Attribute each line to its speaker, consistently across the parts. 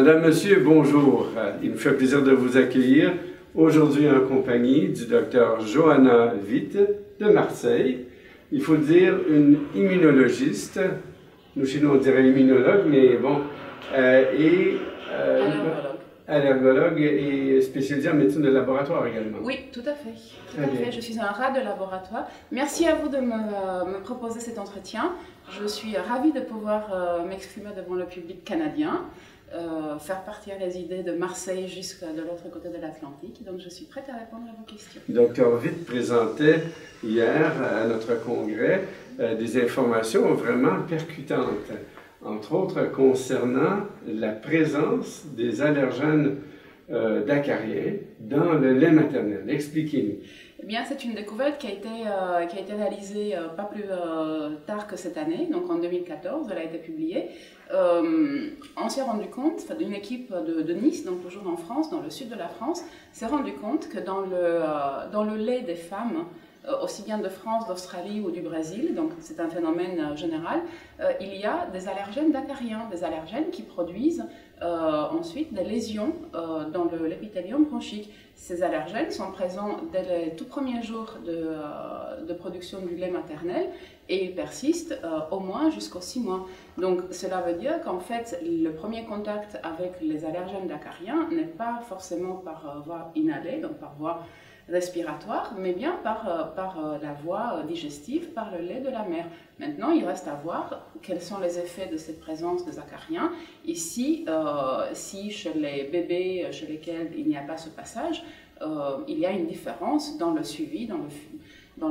Speaker 1: Madame, Monsieur, bonjour. Il me fait plaisir de vous accueillir aujourd'hui en compagnie du docteur Johanna Witt de Marseille. Il faut dire une immunologiste. Nous, chez nous, on dirait immunologue, mais bon. Allergologue et spécialisée en médecine de laboratoire également.
Speaker 2: Oui, tout à fait. Tout à fait. Je suis un rat de laboratoire. Merci à vous de me proposer cet entretien. Je suis ravie de pouvoir m'exprimer devant le public canadien, faire partir les idées de Marseille jusqu'à de l'autre côté de l'Atlantique. Donc je suis prête à répondre à vos questions.
Speaker 1: Dr Witt présentait hier à notre congrès des informations vraiment percutantes, entre autres concernant la présence des allergènes d'acariens dans le lait maternel. Expliquez-nous.
Speaker 2: Eh bien, c'est une découverte qui a été réalisée pas plus tard que cette année, donc en 2014, elle a été publiée. On s'est rendu compte, une équipe de Nice, donc toujours en France, dans le sud de la France, s'est rendu compte que dans le lait des femmes, aussi bien de France, d'Australie ou du Brésil, donc c'est un phénomène général, il y a des allergènes d'acariens, des allergènes qui produisent ensuite des lésions dans l'épithélium bronchique. Ces allergènes sont présents dès les tout premiers jours de production du lait maternel et ils persistent au moins jusqu'aux 6 mois. Donc cela veut dire qu'en fait le premier contact avec les allergènes d'acariens n'est pas forcément par voie inhalée, donc par voie respiratoire, mais bien par la voie digestive, par le lait de la mère. Maintenant, il reste à voir quels sont les effets de cette présence des acariens et si chez les bébés chez lesquels il n'y a pas ce passage, il y a une différence dans le suivi, dans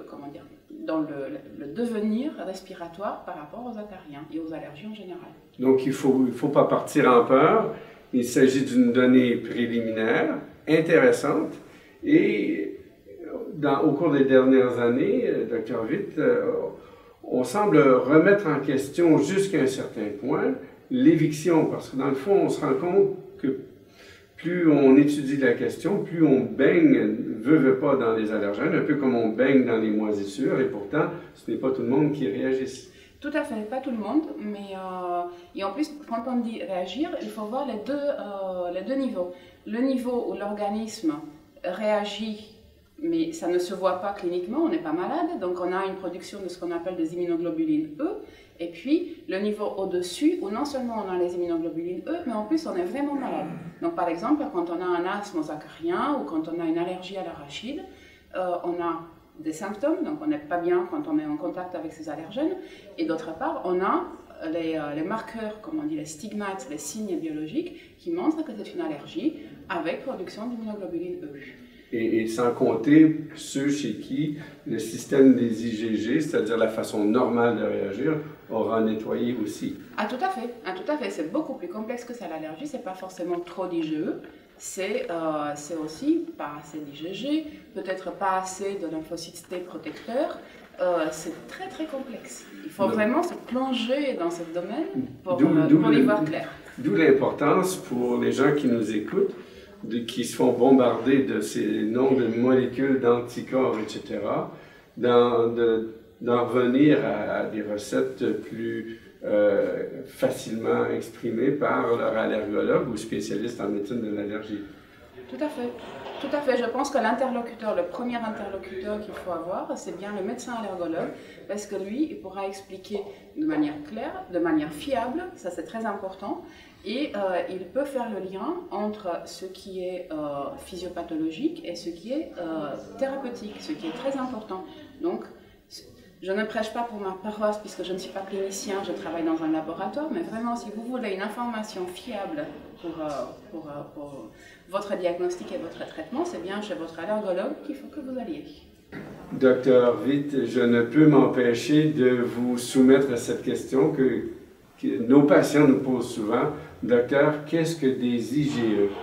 Speaker 2: le devenir respiratoire par rapport aux acariens et aux allergies en général.
Speaker 1: Donc, il faut pas partir en peur. Il s'agit d'une donnée préliminaire, intéressante. Et au cours des dernières années, Dr Witt, on semble remettre en question jusqu'à un certain point l'éviction, parce que dans le fond, on se rend compte que plus on étudie la question, plus on baigne, veut pas, dans les allergènes, un peu comme on baigne dans les moisissures, et pourtant, ce n'est pas tout le monde qui réagisse.
Speaker 2: Tout à fait, pas tout le monde, mais et en plus, quand on dit réagir, il faut voir les deux niveaux. Le niveau où l'organisme réagit, mais ça ne se voit pas cliniquement, on n'est pas malade, donc on a une production de ce qu'on appelle des immunoglobulines E, et puis le niveau au-dessus, où non seulement on a les immunoglobulines E, mais en plus on est vraiment malade. Donc par exemple, quand on a un asthme aux acariens, ou quand on a une allergie à l'arachide, on a des symptômes, donc on n'est pas bien quand on est en contact avec ces allergènes, et d'autre part, on a les marqueurs, comme on dit, les stigmates, les signes biologiques, qui montrent que c'est une allergie avec production d'immunoglobulines E.
Speaker 1: Et sans compter ceux chez qui le système des IgG, c'est-à-dire la façon normale de réagir, aura nettoyé aussi.
Speaker 2: Ah tout à fait, c'est beaucoup plus complexe que ça l'allergie, c'est pas forcément trop d'IgE, c'est aussi pas assez d'IgG, peut-être pas assez de lymphocytes T protecteurs, c'est très très complexe. Il faut vraiment se plonger dans ce domaine pour y voir clair.
Speaker 1: D'où l'importance pour les gens qui nous écoutent, qui se font bombarder de ces noms de molécules, d'anticorps, etc., d'en revenir à des recettes plus facilement exprimées par leur allergologue ou spécialiste en médecine de l'allergie.
Speaker 2: Tout à fait. Tout à fait. Je pense que le premier interlocuteur qu'il faut avoir, c'est bien le médecin allergologue, parce que lui, il pourra expliquer de manière claire, de manière fiable, ça c'est très important, et il peut faire le lien entre ce qui est physiopathologique et ce qui est thérapeutique, ce qui est très important. Donc, je ne prêche pas pour ma paroisse puisque je ne suis pas clinicien, je travaille dans un laboratoire, mais vraiment si vous voulez une information fiable pour votre diagnostic et votre traitement, c'est bien chez votre allergologue qu'il faut que vous alliez.
Speaker 1: Docteur Witt, je ne peux m'empêcher de vous soumettre à cette question que nos patients nous posent souvent. Docteur, qu'est-ce que des IgE?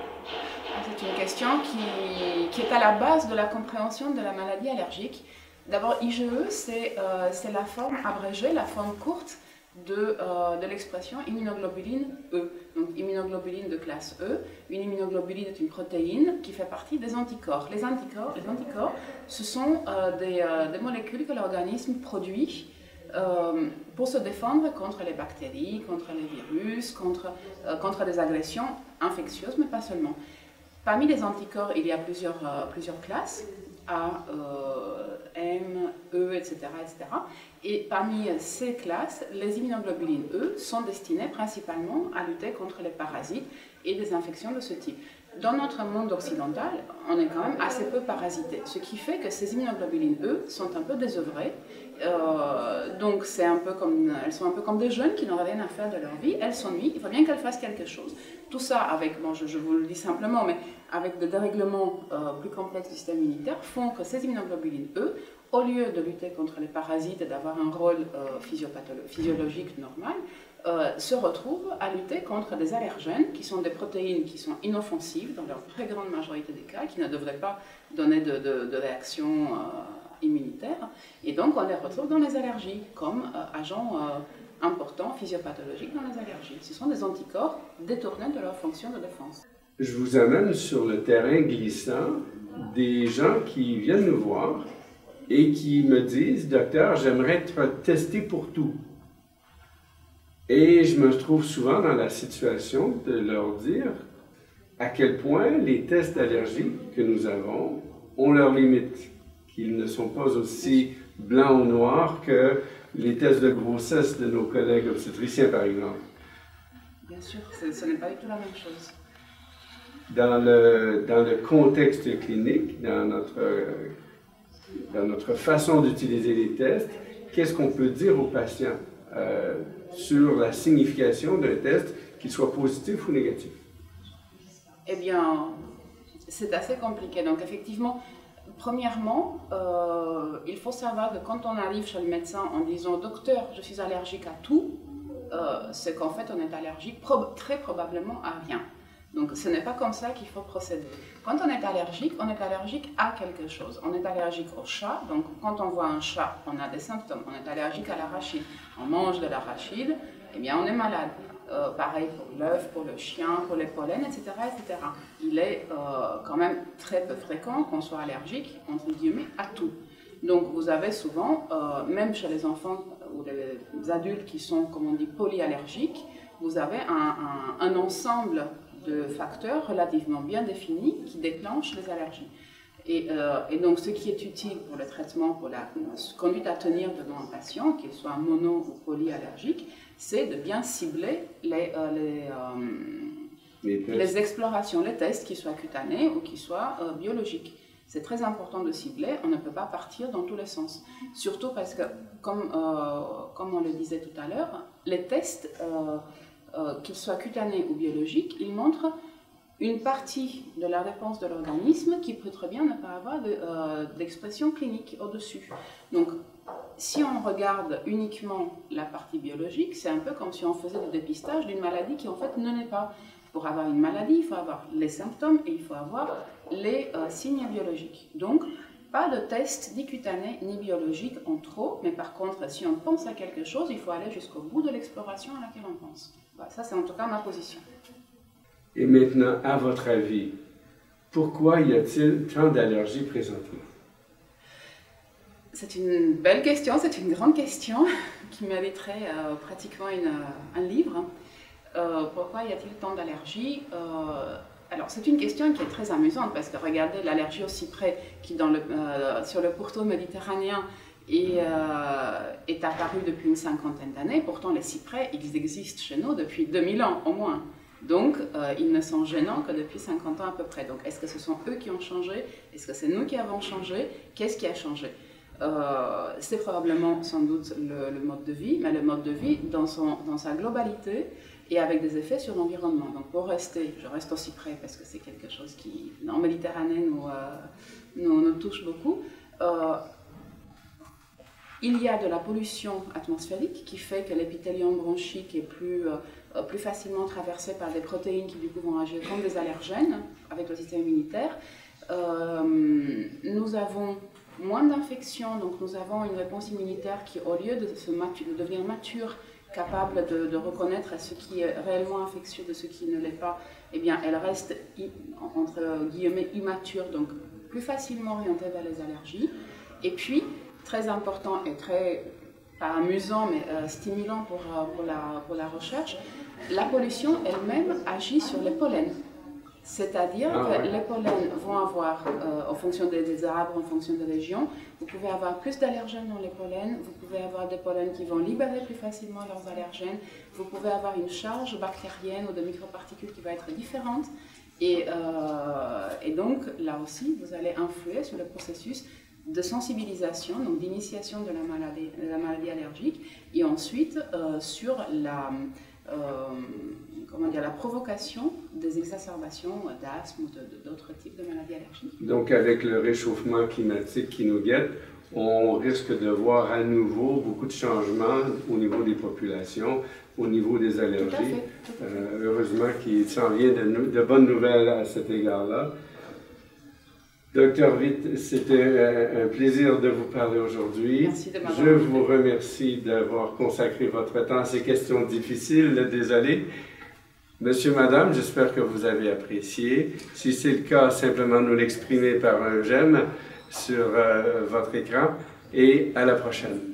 Speaker 2: C'est une question qui est à la base de la compréhension de la maladie allergique. D'abord, IgE, c'est la forme abrégée, la forme courte de l'expression immunoglobuline E. Donc, immunoglobuline de classe E. Une immunoglobuline est une protéine qui fait partie des anticorps. Les anticorps, ce sont des molécules que l'organisme produit pour se défendre contre les bactéries, contre les virus, contre des agressions infectieuses, mais pas seulement. Parmi les anticorps, il y a plusieurs classes, A, M, E, etc., etc. Et parmi ces classes, les immunoglobulines E sont destinées principalement à lutter contre les parasites et des infections de ce type. Dans notre monde occidental, on est quand même assez peu parasité, ce qui fait que ces immunoglobulines E sont un peu désœuvrées. Donc elles sont un peu comme des jeunes qui n'ont rien à faire de leur vie, elles s'ennuient, il faut bien qu'elles fassent quelque chose. Tout ça avec, bon je vous le dis simplement, mais avec des dérèglements plus complexes du système immunitaire font que ces immunoglobulines E, au lieu de lutter contre les parasites et d'avoir un rôle physiologique normal, se retrouvent à lutter contre des allergènes qui sont des protéines qui sont inoffensives dans leur très grande majorité des cas, qui ne devraient pas donner de réaction immunitaire, et donc on les retrouve dans les allergies comme agents importants physiopathologiques dans les allergies. Ce sont des anticorps détournés de leur fonction de défense.
Speaker 1: Je vous amène sur le terrain glissant des gens qui viennent nous voir et qui me disent « Docteur, j'aimerais être testé pour tout ». Et je me trouve souvent dans la situation de leur dire à quel point les tests d'allergie que nous avons ont leurs limites, qu'ils ne sont pas aussi blancs ou noirs que les tests de grossesse de nos collègues obstétriciens, par exemple.
Speaker 2: Bien sûr, ce n'est pas du tout la même chose.
Speaker 1: Dans le contexte clinique, dans notre façon d'utiliser les tests, qu'est-ce qu'on peut dire aux patients sur la signification d'un test, qu'il soit positif ou négatif?
Speaker 2: Eh bien, c'est assez compliqué. Donc effectivement, premièrement, il faut savoir que quand on arrive chez le médecin en disant « Docteur, je suis allergique à tout », c'est qu'en fait on est allergique très probablement à rien. Donc ce n'est pas comme ça qu'il faut procéder. Quand on est allergique à quelque chose. On est allergique au chat, donc quand on voit un chat, on a des symptômes. On est allergique à l'arachide. On mange de l'arachide, eh bien on est malade. Pareil pour l'œuf, pour le chien, pour les pollens, etc., etc. Il est quand même très peu fréquent qu'on soit allergique, entre guillemets, à tout. Donc vous avez souvent, même chez les enfants ou les adultes qui sont, comme on dit, polyallergiques, vous avez un ensemble de facteurs relativement bien définis qui déclenchent les allergies. Et donc ce qui est utile pour le traitement, pour la conduite à tenir devant un patient, qu'il soit mono ou polyallergique, c'est de bien cibler les explorations, les tests, qu'ils soient cutanés ou qu'ils soient biologiques. C'est très important de cibler, on ne peut pas partir dans tous les sens. Surtout parce que, comme on le disait tout à l'heure, les tests, qu'ils soient cutanés ou biologiques, ils montrent une partie de la réponse de l'organisme qui peut très bien ne pas avoir d'expression clinique au-dessus. Donc, si on regarde uniquement la partie biologique, c'est un peu comme si on faisait du dépistage d'une maladie qui en fait ne l'est pas. Pour avoir une maladie, il faut avoir les symptômes et il faut avoir les signes biologiques. Donc, pas de test ni cutané ni biologique en trop, mais par contre, si on pense à quelque chose, il faut aller jusqu'au bout de l'exploration à laquelle on pense. Voilà, ça, c'est en tout cas ma position.
Speaker 1: Et maintenant, à votre avis, pourquoi y a-t-il tant d'allergies présentement?
Speaker 2: C'est une belle question, c'est une grande question qui mériterait pratiquement un livre. Pourquoi y a-t-il tant d'allergies? Alors, c'est une question qui est très amusante parce que regardez l'allergie au cyprès qui, sur le pourtour méditerranéen, est apparue depuis une cinquantaine d'années. Pourtant, les cyprès, ils existent chez nous depuis 2000 ans au moins. Donc, ils ne sont gênants que depuis 50 ans à peu près. Donc, est-ce que ce sont eux qui ont changé? Est-ce que c'est nous qui avons changé? Qu'est-ce qui a changé? C'est probablement sans doute le mode de vie, mais le mode de vie dans sa globalité et avec des effets sur l'environnement. Donc pour je reste au cyprès parce que c'est quelque chose qui, en Méditerranée, nous touche beaucoup. Il y a de la pollution atmosphérique qui fait que l'épithélium bronchique est plus facilement traversé par des protéines qui du coup vont agir comme des allergènes avec le système immunitaire. Nous avons moins d'infections, donc nous avons une réponse immunitaire qui, au lieu de devenir mature, capable de reconnaître ce qui est réellement infectieux de ce qui ne l'est pas, eh bien, elle reste entre guillemets immature, donc plus facilement orientée vers les allergies. Et puis, très important et très pas amusant, mais stimulant pour la recherche, la pollution elle-même agit sur les pollens. C'est-à-dire que les pollens vont avoir, en fonction des arbres, en fonction des régions, vous pouvez avoir plus d'allergènes dans les pollens, vous pouvez avoir des pollens qui vont libérer plus facilement leurs allergènes, vous pouvez avoir une charge bactérienne ou de microparticules qui va être différente. Et donc, là aussi, vous allez influer sur le processus de sensibilisation, donc d'initiation de la maladie allergique, et ensuite sur la provocation des exacerbations d'asthme ou d'autres types de maladies allergiques.
Speaker 1: Donc, avec le réchauffement climatique qui nous guette, on risque de voir à nouveau beaucoup de changements au niveau des populations, au niveau des allergies.
Speaker 2: Tout à fait.
Speaker 1: Heureusement qu'il s'en vient de bonnes nouvelles à cet égard-là. Docteur Witt, c'était un plaisir de vous parler aujourd'hui.
Speaker 2: Merci de m'avoir
Speaker 1: invité. Je vous remercie d'avoir consacré votre temps à ces questions difficiles, désolé. Monsieur, madame, j'espère que vous avez apprécié. Si c'est le cas, simplement nous l'exprimer par un j'aime sur votre écran et à la prochaine.